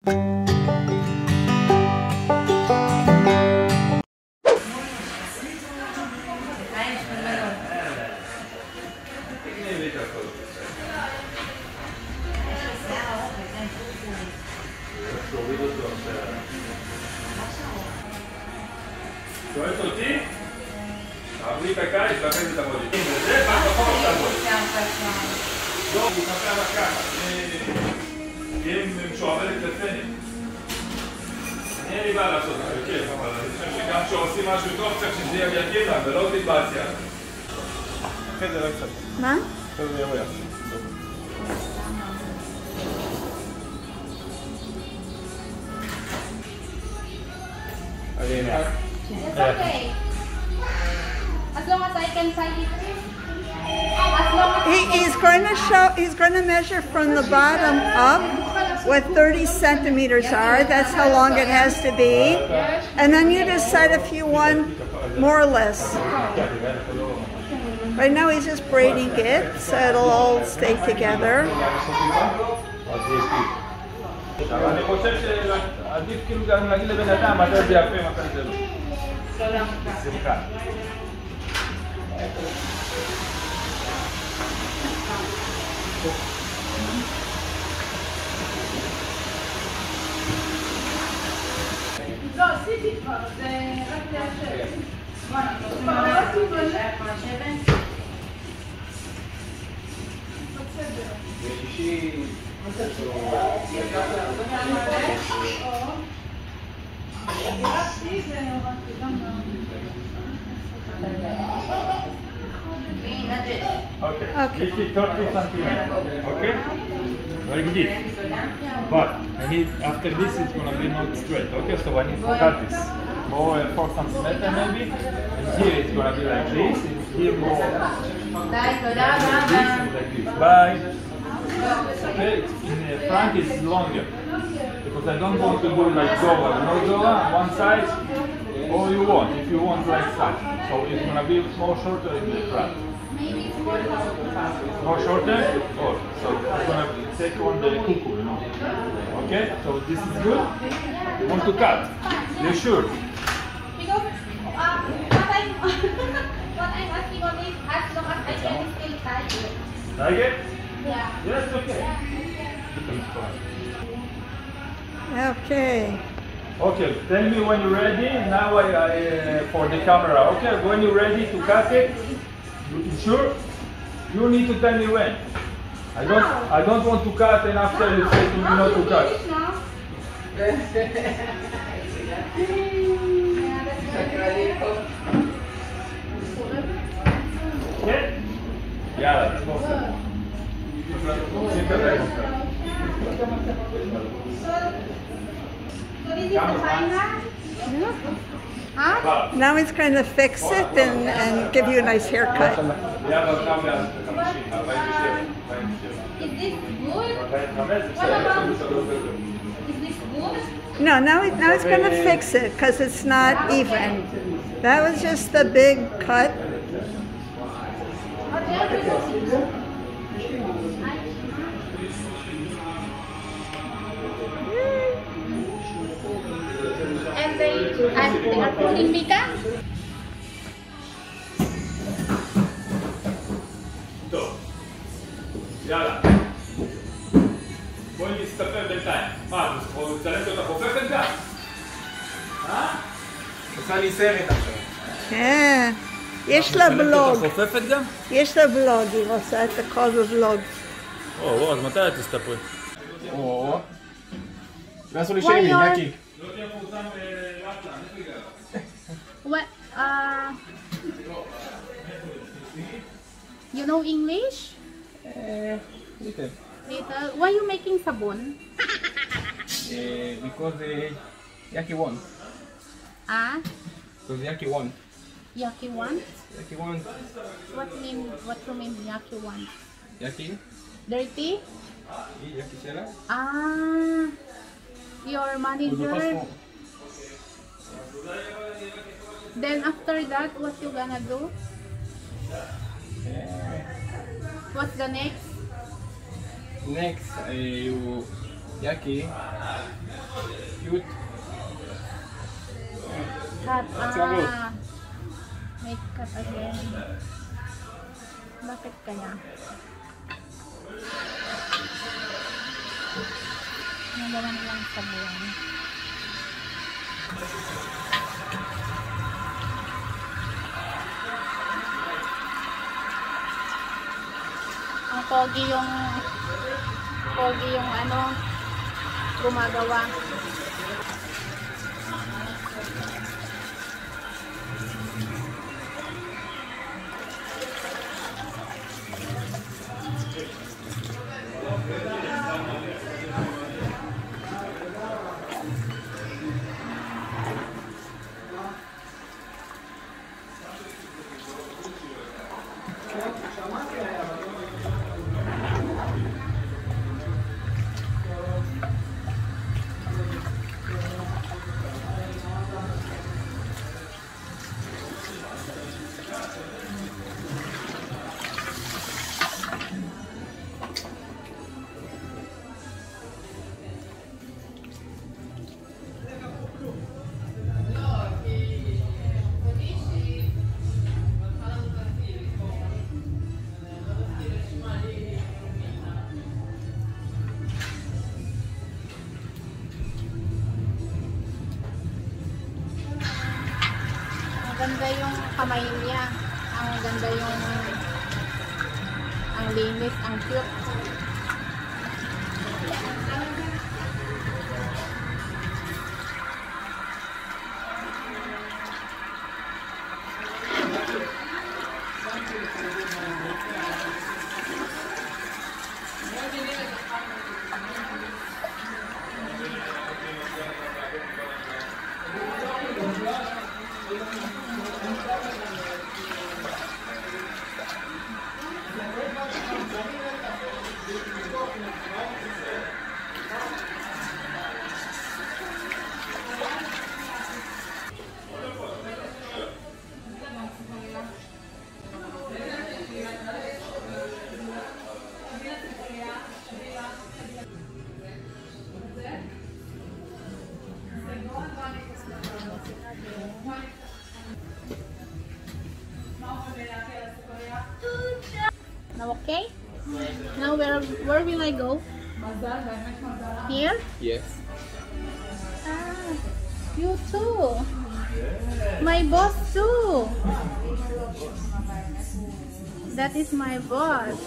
שואלת אותי? תעברי את הקיץ ואחרי זה תבואי. זה פעם בחור תבואי. לא, הוא חכה על הככה. כי הם משועבדת לצנים. אין לי בעיה לעשות את זה, כן, אבל אני חושב שגם כשעושים משהו טוב צריך שזה יגיע לה ולא תתבצע. אחרי זה לא יצא. מה? אחרי זה יבוא. It's okay. As long as I can tie it. As long as He's going to measure from the bottom up what 30 centimeters are. That's how long it has to be. And then you decide if you want more or less. Right now he's just braiding it so it'll all stay together. אבל אני חושב שעדיף כאילו גם להגיד לבן אדם מתי זה יפה, מתי זה לא. בשמחה. לא, עשיתי כבר, זה רק לאשר. כבר לא עשיתי כבר לשבת. בסדר. בשישי... Okay. This is 30 centimeters. Okay? Very good. But I need, after this it's gonna be not straight. Okay, so I need to cut this. More 4 centimeters maybe. And here it's gonna be like this. And here more. Like this and like this. Bye. Okay, in the front is longer because I don't want to do like Zola, no Zola, one side, all you want, if you want like such. So it's gonna be more shorter in the front. More shorter? Oh, so it's gonna take on the cuckoo, you know. Okay, so this is good. You want to cut? You sure? Because what I'm asking on is as long as I can still tie it. Like it? Yeah. Yes, okay. Okay. Okay, tell me when you're ready. Now for the camera. Okay, when you're ready to cut it, you sure? You need to tell me when. I don't want to cut and after you say to me not to cut. Okay? Yeah, let's go. Huh? Now he's going to fix it and give you a nice haircut. Is this good? What about? Is this good? No, now he's going to fix it because it's not even. That was just the big cut. And they are pulling Mika? טוב, יאללה. בואי נסתפר בינתיים. מה, הוא מצלמת אותך הופכת גם? עושה לי סרט עכשיו. כן. יש לה בלוג. חופפת גם? יש לה בלוג, היא עושה את הכל בבלוג. או, אז מתי את תסתפרי? או. לא עשו לי שיימינג, יקי. לא תהיה פורסם לאטלן, איפה הגעת? What? You know English? Little. Little. Why you making sabon? Because Yaki won. Ah? Because Yaki won. Yaki want? Yaki won. What you mean Yaki want? Yaki? Dirty? Yaki sela? Ah, your manager. Then after that, what you gonna do? What's the next? Next, you Yaki Cute. Cut. Sagot. Make cut again. Bakit kaya? Nagawan lang sa buwan. Ang pogi yung ano gumagawa. Ganda yung kamay niya. Ang ganda yung ang linis, ang cute. Now okay? Now where will I go? Here? Yes. Ah, you too. My boss too. That is my boss.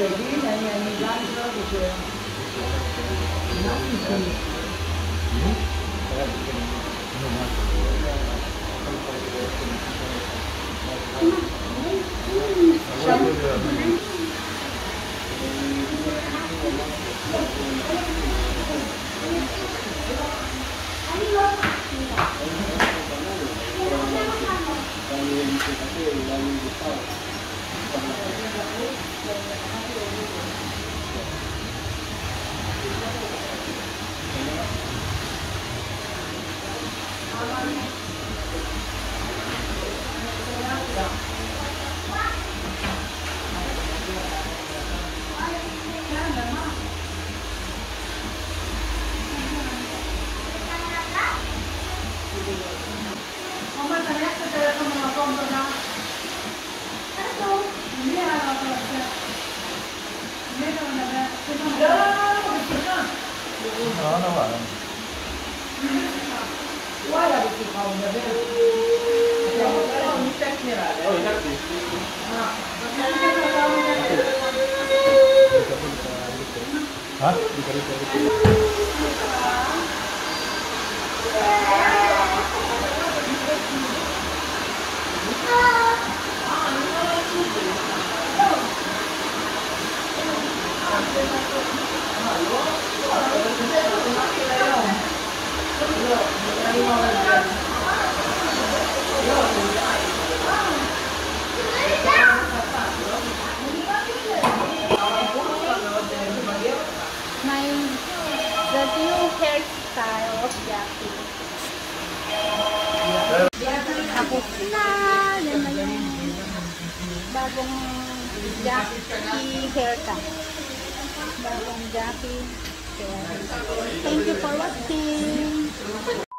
Hah? The new hairstyle of Jackie. Tapos na, yan na yung bagong Jackie haircut. Bagong Jackie haircut. Thank you for watching.